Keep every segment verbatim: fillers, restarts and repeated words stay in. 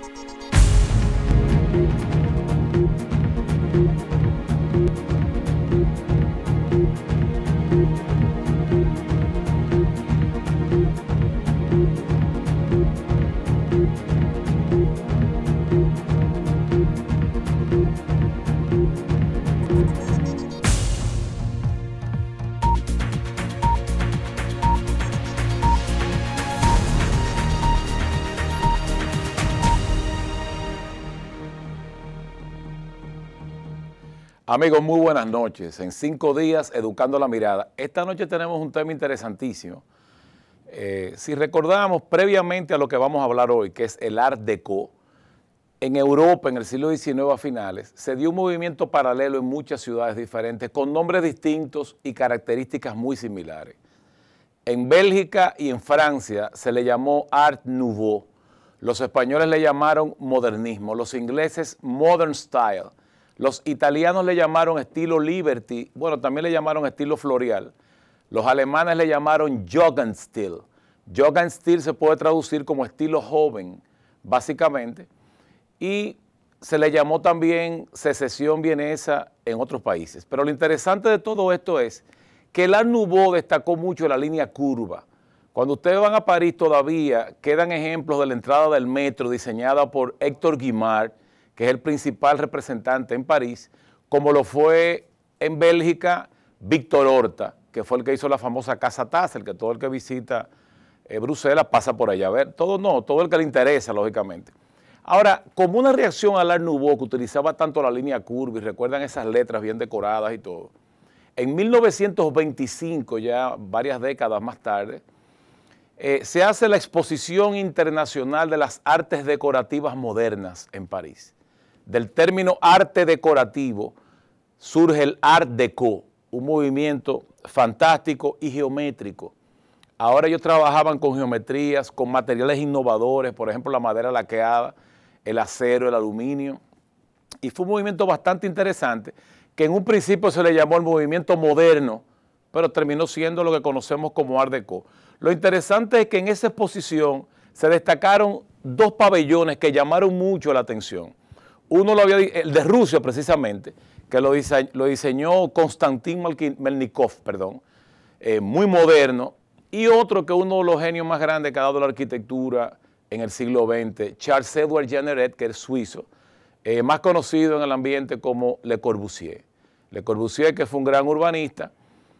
Amigos, muy buenas noches. En cinco días, Educando la Mirada. Esta noche tenemos un tema interesantísimo. Eh, si recordamos previamente a lo que vamos a hablar hoy, que es el Art Deco, en Europa, en el siglo diecinueve a finales, se dio un movimiento paralelo en muchas ciudades diferentes, con nombres distintos y características muy similares. En Bélgica y en Francia se le llamó Art Nouveau. Los españoles le llamaron modernismo, los ingleses Modern Style. Los italianos le llamaron estilo Liberty, bueno, también le llamaron estilo Floreal. Los alemanes le llamaron Jugendstil. Jugendstil se puede traducir como estilo joven, básicamente. Y se le llamó también secesión vienesa en otros países. Pero lo interesante de todo esto es que el Art Nouveau destacó mucho la línea curva. Cuando ustedes van a París todavía quedan ejemplos de la entrada del metro diseñada por Héctor Guimard, que es el principal representante en París, como lo fue en Bélgica Víctor Horta, que fue el que hizo la famosa Casa Tassel, que todo el que visita eh, Bruselas pasa por allá a ver, todo no, todo el que le interesa, lógicamente. Ahora, como una reacción al Art Nouveau, que utilizaba tanto la línea curva, y recuerdan esas letras bien decoradas y todo, en mil novecientos veinticinco, ya varias décadas más tarde, eh, se hace la Exposición Internacional de las Artes Decorativas Modernas en París. Del término arte decorativo surge el Art Deco, un movimiento fantástico y geométrico. Ahora ellos trabajaban con geometrías, con materiales innovadores, por ejemplo la madera laqueada, el acero, el aluminio, y fue un movimiento bastante interesante que en un principio se le llamó el movimiento moderno, pero terminó siendo lo que conocemos como Art Deco. Lo interesante es que en esa exposición se destacaron dos pabellones que llamaron mucho la atención. Uno lo había, el de Rusia precisamente, que lo, dise, lo diseñó Konstantin Melnikov, perdón, eh, muy moderno, y otro que uno de los genios más grandes que ha dado la arquitectura en el siglo veinte, Charles Edward Jeanneret, que es suizo, eh, más conocido en el ambiente como Le Corbusier. Le Corbusier, que fue un gran urbanista,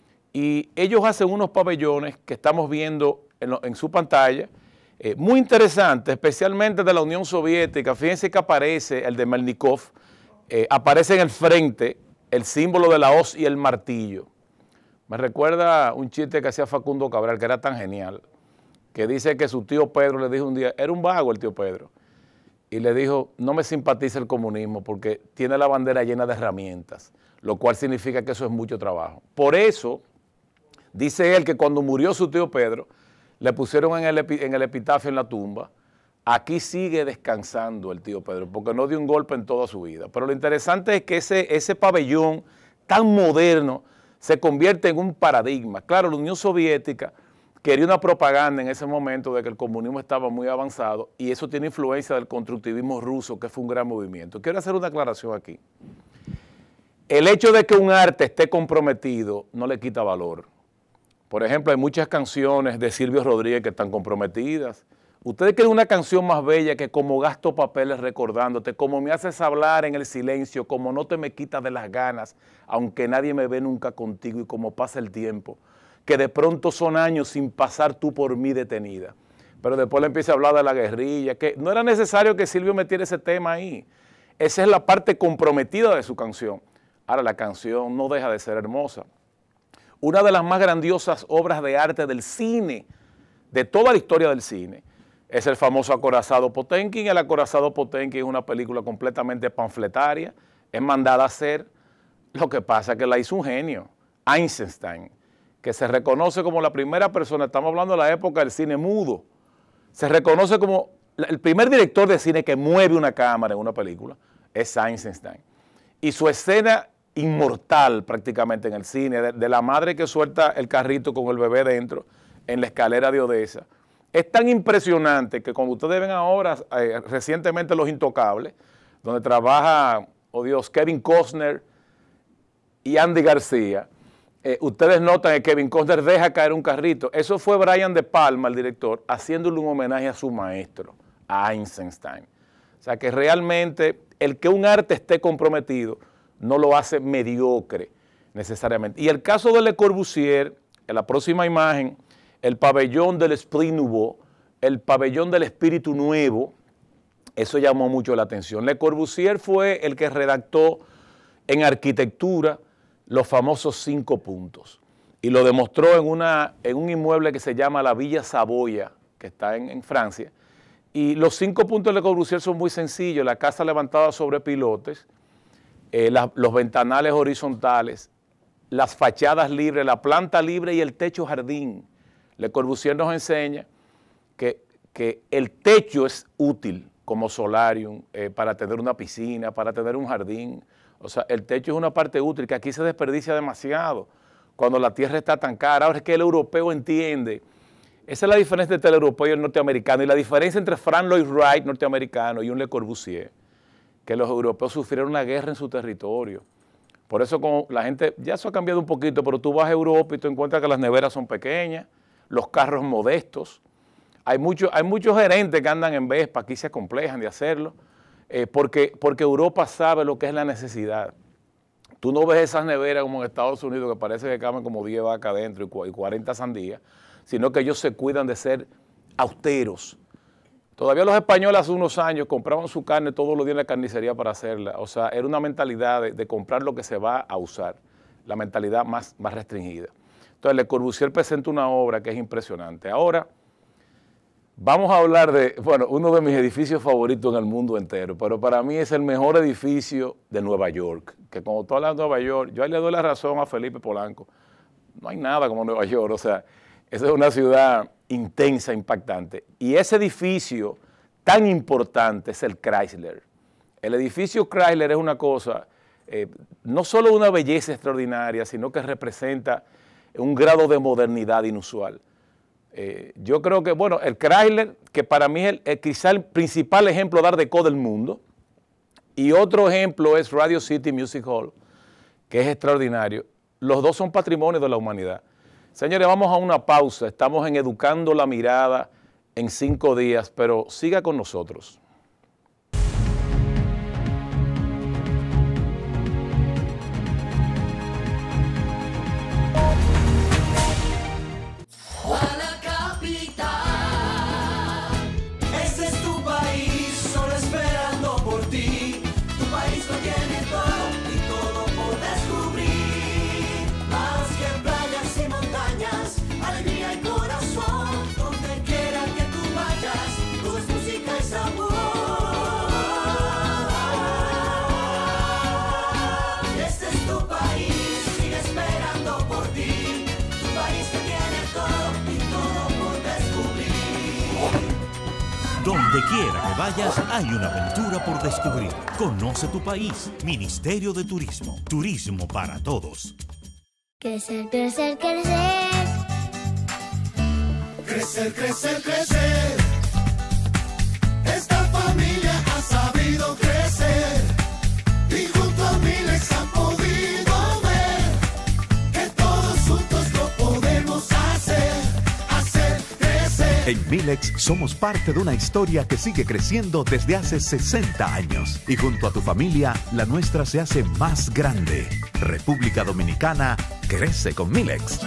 y ellos hacen unos pabellones que estamos viendo en, lo, en su pantalla, Eh, muy interesante, especialmente de la Unión Soviética. Fíjense que aparece el de Melnikov, eh, aparece en el frente el símbolo de la hoz y el martillo. Me recuerda un chiste que hacía Facundo Cabral, que era tan genial, que dice que su tío Pedro le dijo un día, era un vago el tío Pedro, y le dijo, no me simpatiza el comunismo porque tiene la bandera llena de herramientas, lo cual significa que eso es mucho trabajo. Por eso, dice él que cuando murió su tío Pedro, le pusieron en el, en el epitafio en la tumba, aquí sigue descansando el tío Pedro, porque no dio un golpe en toda su vida. Pero lo interesante es que ese, ese pabellón tan moderno se convierte en un paradigma. Claro, la Unión Soviética quería una propaganda en ese momento de que el comunismo estaba muy avanzado y eso tiene influencia del constructivismo ruso, que fue un gran movimiento. Quiero hacer una aclaración aquí. El hecho de que un arte esté comprometido no le quita valor. Por ejemplo, hay muchas canciones de Silvio Rodríguez que están comprometidas. ¿Ustedes quieren una canción más bella que como gasto papeles recordándote, como me haces hablar en el silencio, como no te me quitas de las ganas, aunque nadie me ve nunca contigo y como pasa el tiempo, que de pronto son años sin pasar tú por mí detenida? Pero después le empieza a hablar de la guerrilla, que no era necesario que Silvio metiera ese tema ahí. Esa es la parte comprometida de su canción. Ahora, la canción no deja de ser hermosa. Una de las más grandiosas obras de arte del cine, de toda la historia del cine, es el famoso Acorazado Potemkin. El Acorazado Potemkin es una película completamente panfletaria, es mandada a hacer. Lo que pasa es que la hizo un genio, Eisenstein, que se reconoce como la primera persona, estamos hablando de la época del cine mudo, se reconoce como el primer director de cine que mueve una cámara en una película, es Eisenstein. Y su escena inmortal prácticamente en el cine, de, de la madre que suelta el carrito con el bebé dentro en la escalera de Odessa, Es tan impresionante que como ustedes ven ahora, eh, recientemente Los Intocables, donde trabaja, oh Dios, Kevin Costner y Andy García, eh, ustedes notan que Kevin Costner deja caer un carrito. Eso fue Brian De Palma, el director, haciéndole un homenaje a su maestro, a Eisenstein. O sea que realmente el que un arte esté comprometido no lo hace mediocre necesariamente. Y el caso de Le Corbusier, en la próxima imagen, el pabellón del Esprit Nouveau, el pabellón del espíritu nuevo, eso llamó mucho la atención. Le Corbusier fue el que redactó en arquitectura los famosos cinco puntos y lo demostró en, una, en un inmueble que se llama la Villa Savoya, que está en, en Francia. Y los cinco puntos de Le Corbusier son muy sencillos: la casa levantada sobre pilotes, eh, la, los ventanales horizontales, las fachadas libres, la planta libre y el techo jardín. Le Corbusier nos enseña que, que el techo es útil como solarium, eh, para tener una piscina, para tener un jardín. O sea, el techo es una parte útil que aquí se desperdicia demasiado cuando la tierra está tan cara. Ahora es que el europeo entiende. Esa es la diferencia entre el europeo y el norteamericano, y la diferencia entre Frank Lloyd Wright, norteamericano, y un Le Corbusier, que los europeos sufrieron una guerra en su territorio. Por eso como la gente, ya eso ha cambiado un poquito, pero tú vas a Europa y tú encuentras que las neveras son pequeñas, los carros modestos. Hay, mucho, hay muchos gerentes que andan en Vespa, aquí se acomplejan de hacerlo, eh, porque, porque Europa sabe lo que es la necesidad. Tú no ves esas neveras como en Estados Unidos, que parece que caben como diez vacas adentro y cuarenta sandías, sino que ellos se cuidan de ser austeros. Todavía los españoles hace unos años compraban su carne todos los días en la carnicería para hacerla. O sea, era una mentalidad de, de comprar lo que se va a usar, la mentalidad más, más restringida. Entonces, Le Corbusier presenta una obra que es impresionante. Ahora, vamos a hablar de, bueno, uno de mis edificios favoritos en el mundo entero, pero para mí es el mejor edificio de Nueva York, que como tú hablas de Nueva York, yo ahí le doy la razón a Felipe Polanco, no hay nada como Nueva York, o sea, esa es una ciudad intensa, impactante. Y ese edificio tan importante es el Chrysler. El edificio Chrysler es una cosa, eh, no solo una belleza extraordinaria, sino que representa un grado de modernidad inusual. Eh, yo creo que, bueno, el Chrysler, que para mí es el, el, quizá el principal ejemplo de Art Deco del mundo, y otro ejemplo es Radio City Music Hall, que es extraordinario. Los dos son patrimonio de la humanidad. Señores, vamos a una pausa. Estamos en Educando la Mirada en cinco días, pero siga con nosotros. Donde quiera que vayas, hay una aventura por descubrir. Conoce tu país. Ministerio de Turismo. Turismo para todos. Crecer, crecer, crecer. Crecer, crecer, crecer. Esta familia ha sabido crecer. Y junto a Milex han podido ver que todos juntos lo podemos hacer. Hacer crecer. En Milex somos parte de una historia que sigue creciendo desde hace sesenta años. Y junto a tu familia, la nuestra se hace más grande. República Dominicana crece con Milex.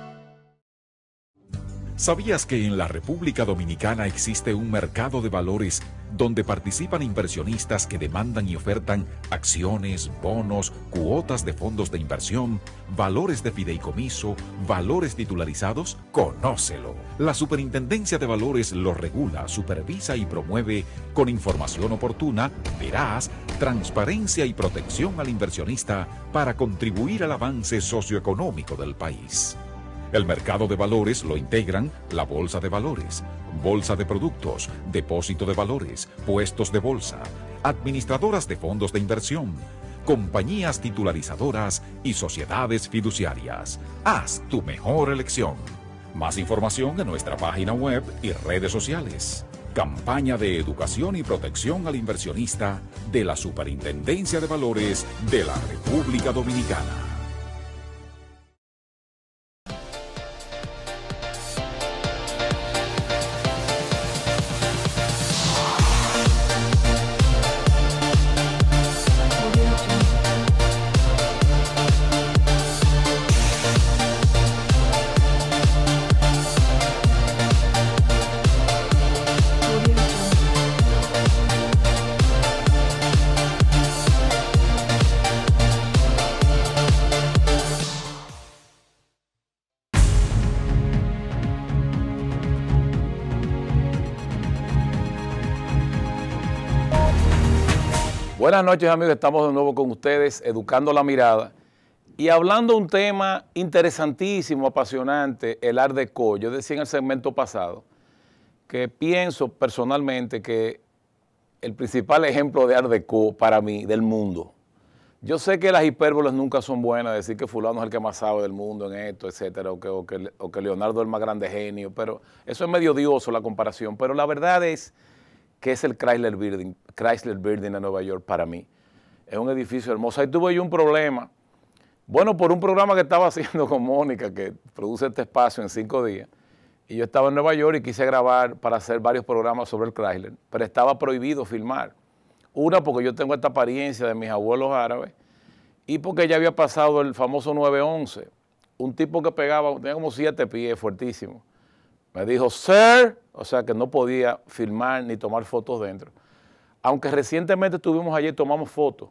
¿Sabías que en la República Dominicana existe un mercado de valores donde participan inversionistas que demandan y ofertan acciones, bonos, cuotas de fondos de inversión, valores de fideicomiso, valores titularizados? Conócelo. La Superintendencia de Valores lo regula, supervisa y promueve con información oportuna, veraz, transparencia y protección al inversionista para contribuir al avance socioeconómico del país. El mercado de valores lo integran la Bolsa de Valores, Bolsa de Productos, Depósito de Valores, Puestos de Bolsa, administradoras de fondos de inversión, compañías titularizadoras y sociedades fiduciarias. Haz tu mejor elección. Más información en nuestra página web y redes sociales. Campaña de educación y protección al inversionista de la Superintendencia de Valores de la República Dominicana. Buenas noches, amigos, estamos de nuevo con ustedes, educando la mirada y hablando de un tema interesantísimo, apasionante, el Art Deco. Yo decía en el segmento pasado que pienso personalmente que el principal ejemplo de Art Deco para mí, del mundo. Yo sé que las hipérboles nunca son buenas, decir que fulano es el que más sabe del mundo en esto, etcétera, o que, o que, o que Leonardo es el más grande genio, pero eso es medio odioso la comparación, pero la verdad es que es el Chrysler Building, Chrysler Building de Nueva York para mí. Es un edificio hermoso. Ahí tuve yo un problema, bueno, por un programa que estaba haciendo con Mónica, que produce este espacio en cinco días, y yo estaba en Nueva York y quise grabar para hacer varios programas sobre el Chrysler, pero estaba prohibido filmar. Una, porque yo tengo esta apariencia de mis abuelos árabes, y porque ya había pasado el famoso nueve once, un tipo que pegaba, tenía como siete pies, fuertísimo. Me dijo, sir, o sea que no podía filmar ni tomar fotos dentro. Aunque recientemente estuvimos allí y tomamos fotos,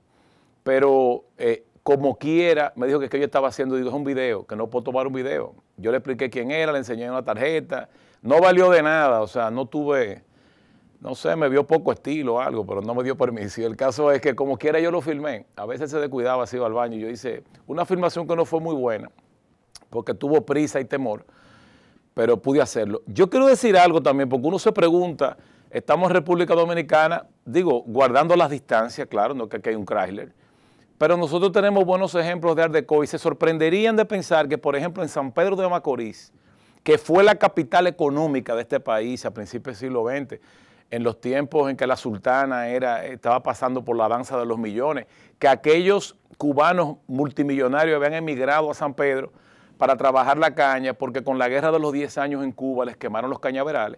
pero eh, como quiera, me dijo que, que yo estaba haciendo, digo, es un video, que no puedo tomar un video. Yo le expliqué quién era, le enseñé una tarjeta, no valió de nada, o sea, no tuve, no sé, me vio poco estilo o algo, pero no me dio permiso. Y el caso es que como quiera yo lo filmé, a veces se descuidaba, se iba al baño, y yo hice una filmación que no fue muy buena, porque tuvo prisa y temor, pero pude hacerlo. Yo quiero decir algo también, porque uno se pregunta, estamos en República Dominicana, digo, guardando las distancias, claro, no que aquí hay un Chrysler, pero nosotros tenemos buenos ejemplos de Art Deco y se sorprenderían de pensar que, por ejemplo, en San Pedro de Macorís, que fue la capital económica de este país a principios del siglo veinte, en los tiempos en que la sultana era, estaba pasando por la danza de los millones, que aquellos cubanos multimillonarios habían emigrado a San Pedro para trabajar la caña, porque con la guerra de los diez años en Cuba les quemaron los cañaverales.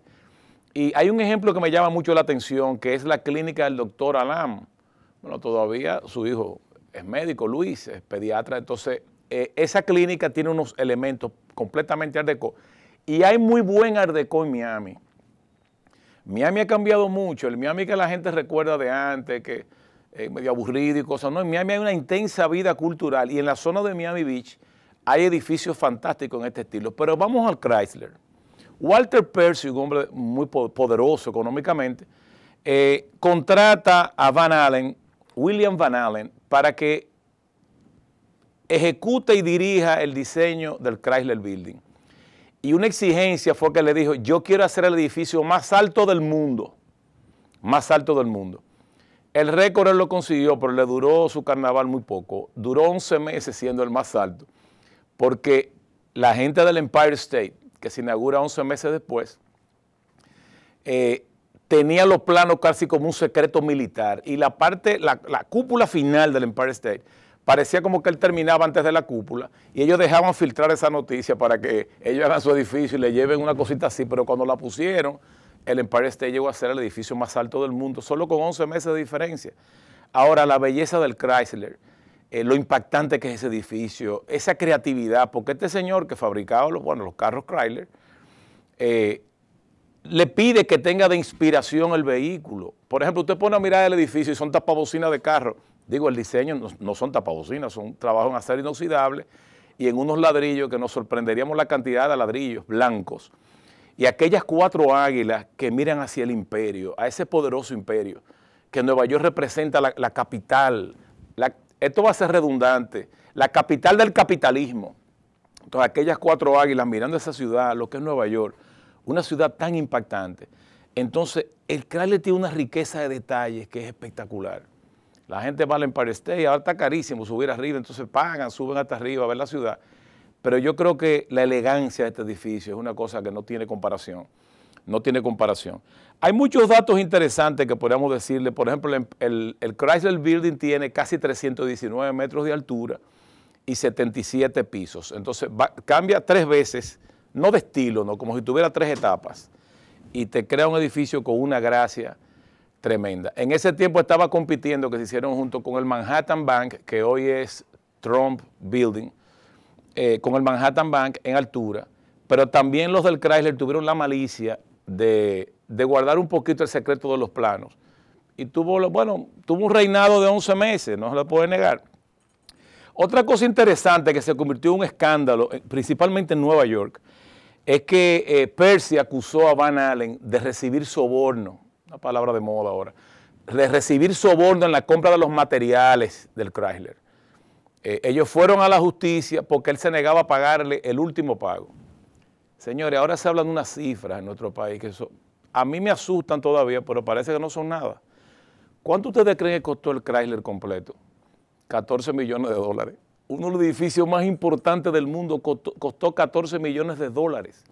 Y hay un ejemplo que me llama mucho la atención, que es la clínica del doctor Alam. Bueno, todavía su hijo es médico, Luis, es pediatra, entonces eh, esa clínica tiene unos elementos completamente Art Deco. Y hay muy buen Art Deco en Miami. Miami ha cambiado mucho, el Miami que la gente recuerda de antes, que es medio aburrido y cosas, no, en Miami hay una intensa vida cultural y en la zona de Miami Beach hay edificios fantásticos en este estilo, pero vamos al Chrysler. Walter Percy, un hombre muy poderoso económicamente, eh, contrata a Van Allen, William Van Allen, para que ejecute y dirija el diseño del Chrysler Building. Y una exigencia fue que le dijo, yo quiero hacer el edificio más alto del mundo, más alto del mundo. El récord él lo consiguió, pero le duró su carnaval muy poco, duró once meses siendo el más alto, porque la gente del Empire State, que se inaugura once meses después, eh, tenía los planos casi como un secreto militar, y la parte, la, la cúpula final del Empire State, parecía como que él terminaba antes de la cúpula, y ellos dejaban filtrar esa noticia para que ellos hagan su edificio y le lleven una cosita así, pero cuando la pusieron, el Empire State llegó a ser el edificio más alto del mundo, solo con once meses de diferencia. Ahora, la belleza del Chrysler, Eh, lo impactante que es ese edificio, esa creatividad, porque este señor que fabricaba los, bueno, los carros Chrysler, eh, le pide que tenga de inspiración el vehículo. Por ejemplo, usted pone a mirar el edificio y son tapabocinas de carro. Digo, el diseño no, no son tapabocinas, son trabajos en acero inoxidable y en unos ladrillos que nos sorprenderíamos la cantidad de ladrillos blancos. Y aquellas cuatro águilas que miran hacia el imperio, a ese poderoso imperio, que Nueva York representa la, la capital, la esto va a ser redundante, la capital del capitalismo. Entonces, aquellas cuatro águilas mirando esa ciudad, lo que es Nueva York, una ciudad tan impactante. Entonces, el Chrysler tiene una riqueza de detalles que es espectacular. La gente va al Empire State, ahora está carísimo subir arriba, entonces pagan, suben hasta arriba a ver la ciudad. pero yo creo que la elegancia de este edificio es una cosa que no tiene comparación, no tiene comparación. Hay muchos datos interesantes que podríamos decirle. Por ejemplo, el, el, el Chrysler Building tiene casi trescientos diecinueve metros de altura y setenta y siete pisos. Entonces va, cambia tres veces, no de estilo, ¿no? Como si tuviera tres etapas, y te crea un edificio con una gracia tremenda. En ese tiempo estaba compitiendo, que se hicieron junto con el Manhattan Bank, que hoy es Trump Building, eh, con el Manhattan Bank en altura, pero también los del Chrysler tuvieron la malicia de, de guardar un poquito el secreto de los planos. Y tuvo, bueno, tuvo un reinado de once meses, no se lo puede negar. Otra cosa interesante que se convirtió en un escándalo, principalmente en Nueva York, es que eh, Percy acusó a Van Allen de recibir soborno, una palabra de moda ahora, de recibir soborno en la compra de los materiales del Chrysler. Eh, ellos fueron a la justicia porque él se negaba a pagarle el último pago. Señores, ahora se hablan de unas cifras en nuestro país que son, a mí me asustan todavía, pero parece que no son nada. ¿Cuánto ustedes creen que costó el Chrysler completo? catorce millones de dólares. Uno de los edificios más importantes del mundo costó, costó catorce millones de dólares.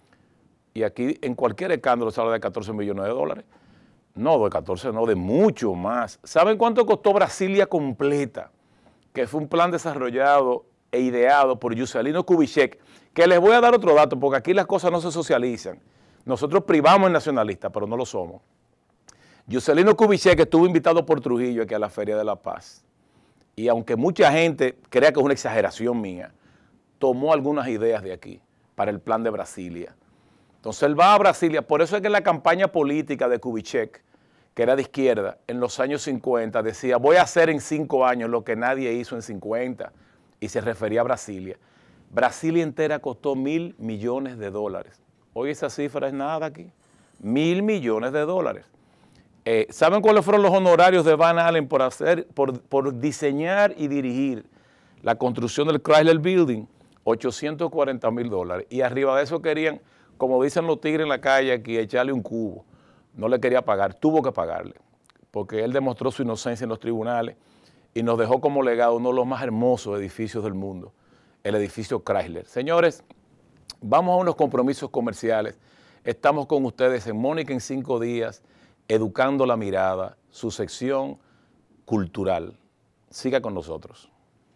Y aquí en cualquier escándalo se habla de catorce millones de dólares. No, de catorce no, de mucho más. ¿Saben cuánto costó Brasilia completa? Que fue un plan desarrollado e ideado por Juscelino Kubitschek, que les voy a dar otro dato, porque aquí las cosas no se socializan. Nosotros privamos el nacionalista, pero no lo somos. Juscelino Kubitschek estuvo invitado por Trujillo aquí a la Feria de la Paz. Y aunque mucha gente crea que es una exageración mía, tomó algunas ideas de aquí para el plan de Brasilia. Entonces él va a Brasilia, por eso es que la campaña política de Kubitschek, que era de izquierda, en los años cincuenta, decía, voy a hacer en cinco años lo que nadie hizo en cincuenta, y se refería a Brasilia. Brasilia entera costó mil millones de dólares. Hoy esa cifra es nada aquí, mil millones de dólares. Eh, ¿Saben cuáles fueron los honorarios de Van Allen por, hacer, por, por diseñar y dirigir la construcción del Chrysler Building? ochocientos cuarenta mil dólares. Y arriba de eso querían, como dicen los tigres en la calle aquí, echarle un cubo. No le quería pagar, tuvo que pagarle, porque él demostró su inocencia en los tribunales y nos dejó como legado uno de los más hermosos edificios del mundo, el edificio Chrysler. Señores, vamos a unos compromisos comerciales. Estamos con ustedes en Mónica en cinco días, Educando la Mirada, su sección cultural. Siga con nosotros.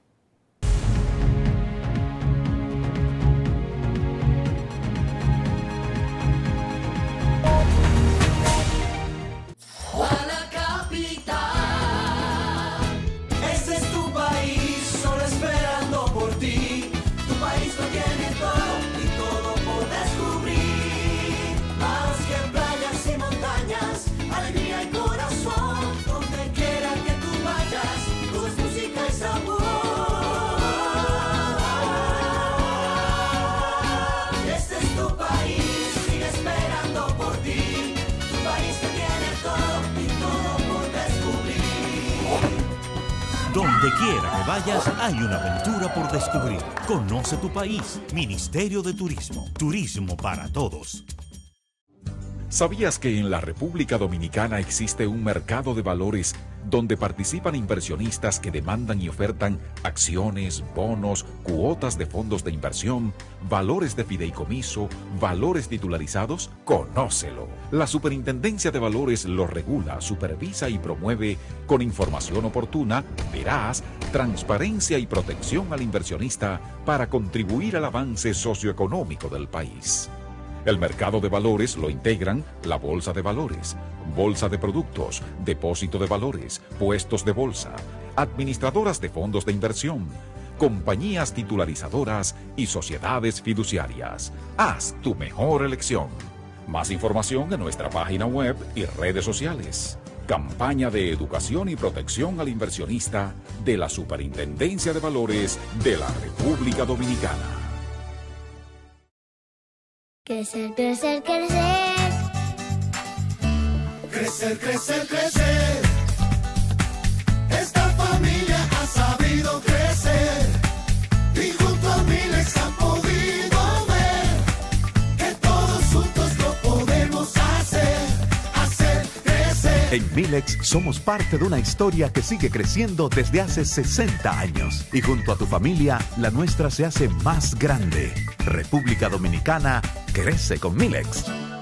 Donde quiera que vayas, hay una aventura por descubrir. Conoce tu país. Ministerio de Turismo. Turismo para todos. ¿Sabías que en la República Dominicana existe un mercado de valores donde participan inversionistas que demandan y ofertan acciones, bonos, cuotas de fondos de inversión, valores de fideicomiso, valores titularizados? Conócelo. La Superintendencia de Valores lo regula, supervisa y promueve con información oportuna, veraz, transparencia y protección al inversionista para contribuir al avance socioeconómico del país. El mercado de valores lo integran la Bolsa de Valores, Bolsa de Productos, Depósito de Valores, Puestos de Bolsa, administradoras de fondos de inversión, compañías titularizadoras y sociedades fiduciarias. Haz tu mejor elección. Más información en nuestra página web y redes sociales. Campaña de educación y protección al inversionista de la Superintendencia de Valores de la República Dominicana. Crecer, crecer, crecer. Crecer, crecer, crecer. Esta familia ha sabido crecer. Y junto a Milex han podido ver que todos juntos lo podemos hacer. Hacer crecer. En Milex somos parte de una historia que sigue creciendo desde hace sesenta años. Y junto a tu familia, la nuestra se hace más grande. República Dominicana crece con Milex.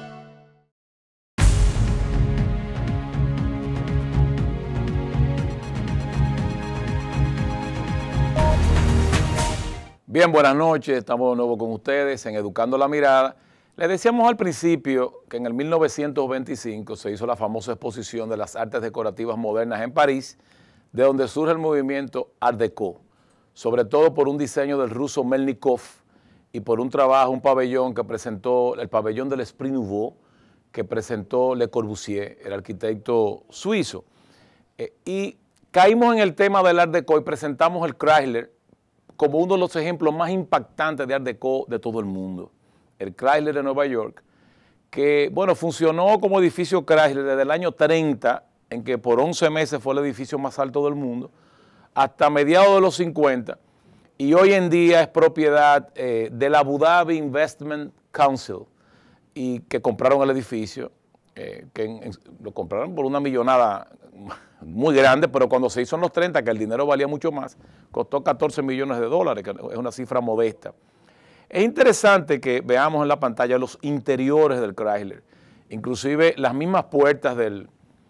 Bien, buenas noches, estamos de nuevo con ustedes en Educando la Mirada. Les decíamos al principio que en el mil novecientos veinticinco se hizo la famosa exposición de las artes decorativas modernas en París, de donde surge el movimiento Art Deco, sobre todo por un diseño del ruso Melnikov y por un trabajo, un pabellón que presentó, el pabellón del Esprit Nouveau, que presentó Le Corbusier, el arquitecto suizo. Eh, y caímos en el tema del Art Deco y presentamos el Chrysler como uno de los ejemplos más impactantes de Art Deco de todo el mundo. El Chrysler de Nueva York, que, bueno, funcionó como edificio Chrysler desde el año treinta, en que por once meses fue el edificio más alto del mundo, hasta mediados de los cincuenta, y hoy en día es propiedad eh, de la Abu Dhabi Investment Council, y que compraron el edificio, eh, que en, en, lo compraron por una millonada muy grande, pero cuando se hizo en los treinta, que el dinero valía mucho más, costó catorce millones de dólares, que es una cifra modesta. Es interesante que veamos en la pantalla los interiores del Chrysler, inclusive las mismas puertas del,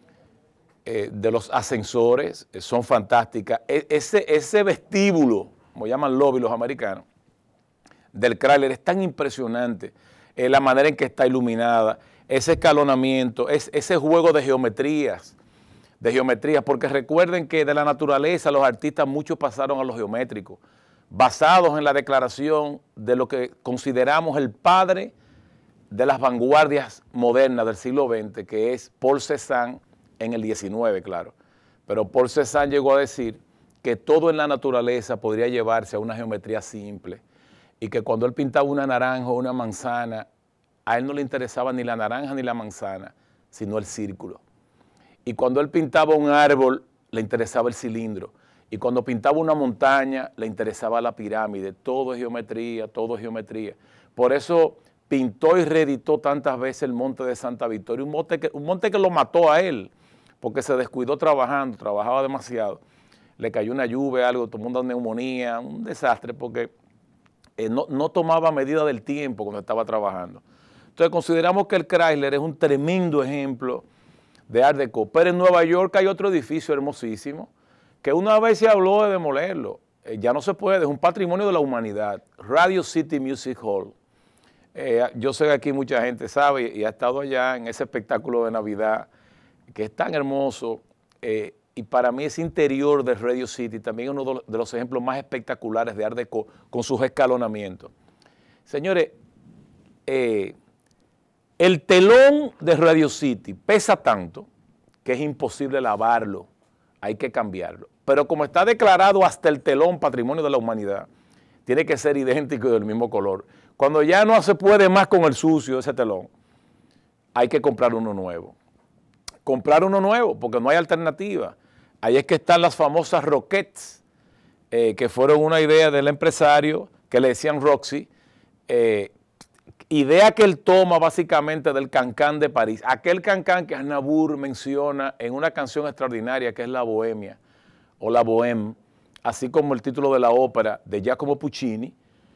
eh, de los ascensores eh, son fantásticas. E ese, ese vestíbulo, como llaman lobby los americanos, del Chrysler es tan impresionante, eh, la manera en que está iluminada, ese escalonamiento, es, ese juego de geometrías, de geometrías, porque recuerden que de la naturaleza los artistas muchos pasaron a lo geométrico, basados en la declaración de lo que consideramos el padre de las vanguardias modernas del siglo veinte, que es Paul Cézanne en el diecinueve, claro. Pero Paul Cézanne llegó a decir que todo en la naturaleza podría llevarse a una geometría simple y que cuando él pintaba una naranja o una manzana, a él no le interesaba ni la naranja ni la manzana, sino el círculo. Y cuando él pintaba un árbol, le interesaba el cilindro. Y cuando pintaba una montaña, le interesaba la pirámide. Todo es geometría, todo es geometría. Por eso pintó y reeditó tantas veces el monte de Santa Victoria, un monte que, un monte que lo mató a él, porque se descuidó trabajando, trabajaba demasiado. Le cayó una lluvia, algo, tomó una neumonía, un desastre, porque eh, no, no tomaba medida del tiempo cuando estaba trabajando. Entonces consideramos que el Chrysler es un tremendo ejemplo de Art Deco. Pero en Nueva York hay otro edificio hermosísimo, que una vez se habló de demolerlo, eh, ya no se puede, es un patrimonio de la humanidad, Radio City Music Hall. Eh, yo sé que aquí mucha gente sabe y ha estado allá en ese espectáculo de Navidad, que es tan hermoso, eh, y para mí ese interior de Radio City también es uno de los ejemplos más espectaculares de Art Deco, con sus escalonamientos. Señores, eh, el telón de Radio City pesa tanto que es imposible lavarlo, hay que cambiarlo. Pero como está declarado hasta el telón Patrimonio de la Humanidad, tiene que ser idéntico y del mismo color. Cuando ya no se puede más con el sucio de ese telón, hay que comprar uno nuevo. Comprar uno nuevo, porque no hay alternativa. Ahí es que están las famosas Roquettes, eh, que fueron una idea del empresario, que le decían Roxy, eh, idea que él toma básicamente del Cancán de París, aquel Cancán que Aznavour menciona en una canción extraordinaria que es La Bohemia, o La Bohème, así como el título de la ópera de Giacomo Puccini,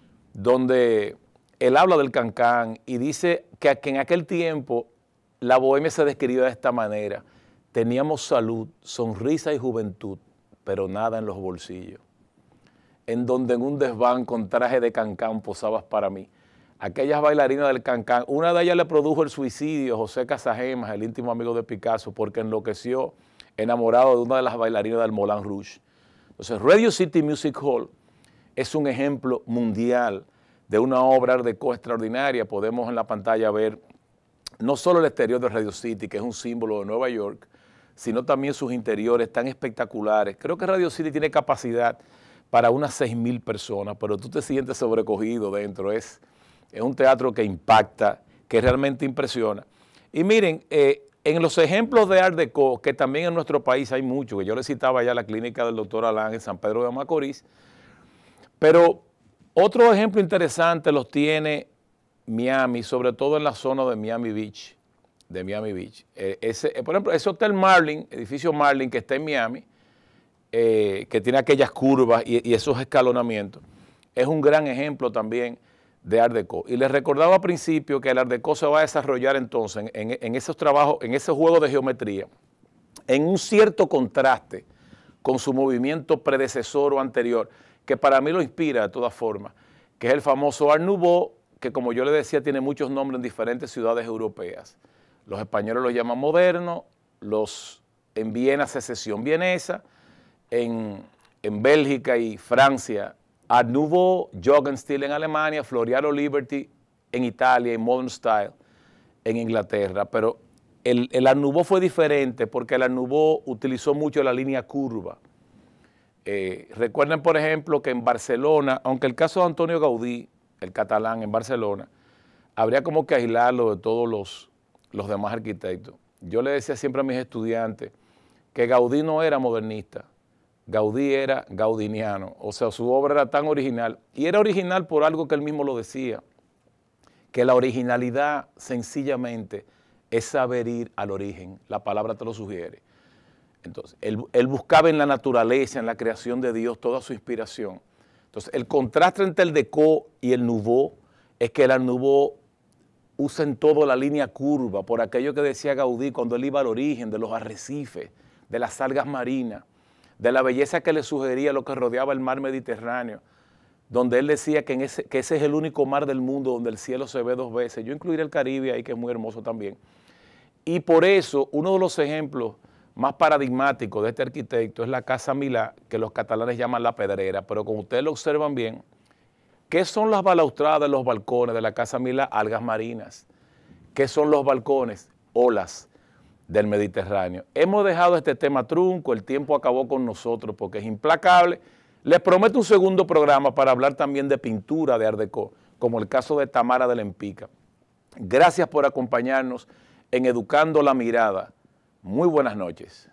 donde él habla del Cancán y dice que, que en aquel tiempo la Bohemia se describía de esta manera: teníamos salud, sonrisa y juventud, pero nada en los bolsillos, en donde en un desván con traje de Cancán posabas para mí. Aquellas bailarinas del Cancán, una de ellas le produjo el suicidio, José Casagemas, el íntimo amigo de Picasso, porque enloqueció enamorado de una de las bailarinas del Moulin Rouge. Entonces, Radio City Music Hall es un ejemplo mundial de una obra Art Deco extraordinaria. Podemos en la pantalla ver no solo el exterior de Radio City, que es un símbolo de Nueva York, sino también sus interiores tan espectaculares. Creo que Radio City tiene capacidad para unas seis mil personas, pero tú te sientes sobrecogido dentro. Es, es un teatro que impacta, que realmente impresiona. Y miren, eh, en los ejemplos de Art Deco, que también en nuestro país hay mucho, que yo le citaba ya la clínica del doctor Alán en San Pedro de Macorís, pero otro ejemplo interesante los tiene Miami, sobre todo en la zona de Miami Beach, de Miami Beach. Eh, ese, eh, por ejemplo, ese Hotel Marlin, edificio Marlin que está en Miami, eh, que tiene aquellas curvas y, y esos escalonamientos, es un gran ejemplo también de Art Deco. Y les recordaba al principio que el Art Deco se va a desarrollar entonces en, en, en esos trabajos, en ese juego de geometría, en un cierto contraste con su movimiento predecesor o anterior, que para mí lo inspira de todas formas, que es el famoso Art Nouveau, que como yo le decía tiene muchos nombres en diferentes ciudades europeas. Los españoles lo llaman moderno, los en Viena secesión vienesa, en, en Bélgica y Francia Art Nouveau, Jugendstil en Alemania, Floriano Liberty en Italia y Modern Style en Inglaterra. Pero el, el Art Nouveau fue diferente porque el Art Nouveau utilizó mucho la línea curva. Eh, recuerden, por ejemplo, que en Barcelona, aunque el caso de Antonio Gaudí, el catalán en Barcelona, habría como que aislarlo de todos los, los demás arquitectos. Yo le decía siempre a mis estudiantes que Gaudí no era modernista, Gaudí era gaudiniano, o sea, su obra era tan original, y era original por algo que él mismo lo decía, que la originalidad sencillamente es saber ir al origen, la palabra te lo sugiere. Entonces, él, él buscaba en la naturaleza, en la creación de Dios, toda su inspiración. Entonces, el contraste entre el Deco y el Nouveau es que el Art Nouveau usa en todo la línea curva, por aquello que decía Gaudí cuando él iba al origen de los arrecifes, de las algas marinas, de la belleza que le sugería lo que rodeaba el mar Mediterráneo, donde él decía que, en ese, que ese es el único mar del mundo donde el cielo se ve dos veces. Yo incluiré el Caribe ahí, que es muy hermoso también. Y por eso, uno de los ejemplos más paradigmáticos de este arquitecto es la Casa Milá, que los catalanes llaman La Pedrera, pero como ustedes lo observan bien, ¿qué son las balaustradas, los balcones de la Casa Milá? Algas marinas. ¿Qué son los balcones? Olas del Mediterráneo. Hemos dejado este tema trunco, el tiempo acabó con nosotros porque es implacable. Les prometo un segundo programa para hablar también de pintura de Art Deco, como el caso de Tamara de Lempicka. Gracias por acompañarnos en Educando la Mirada. Muy buenas noches.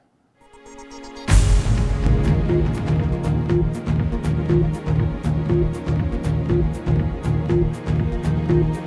Thank you.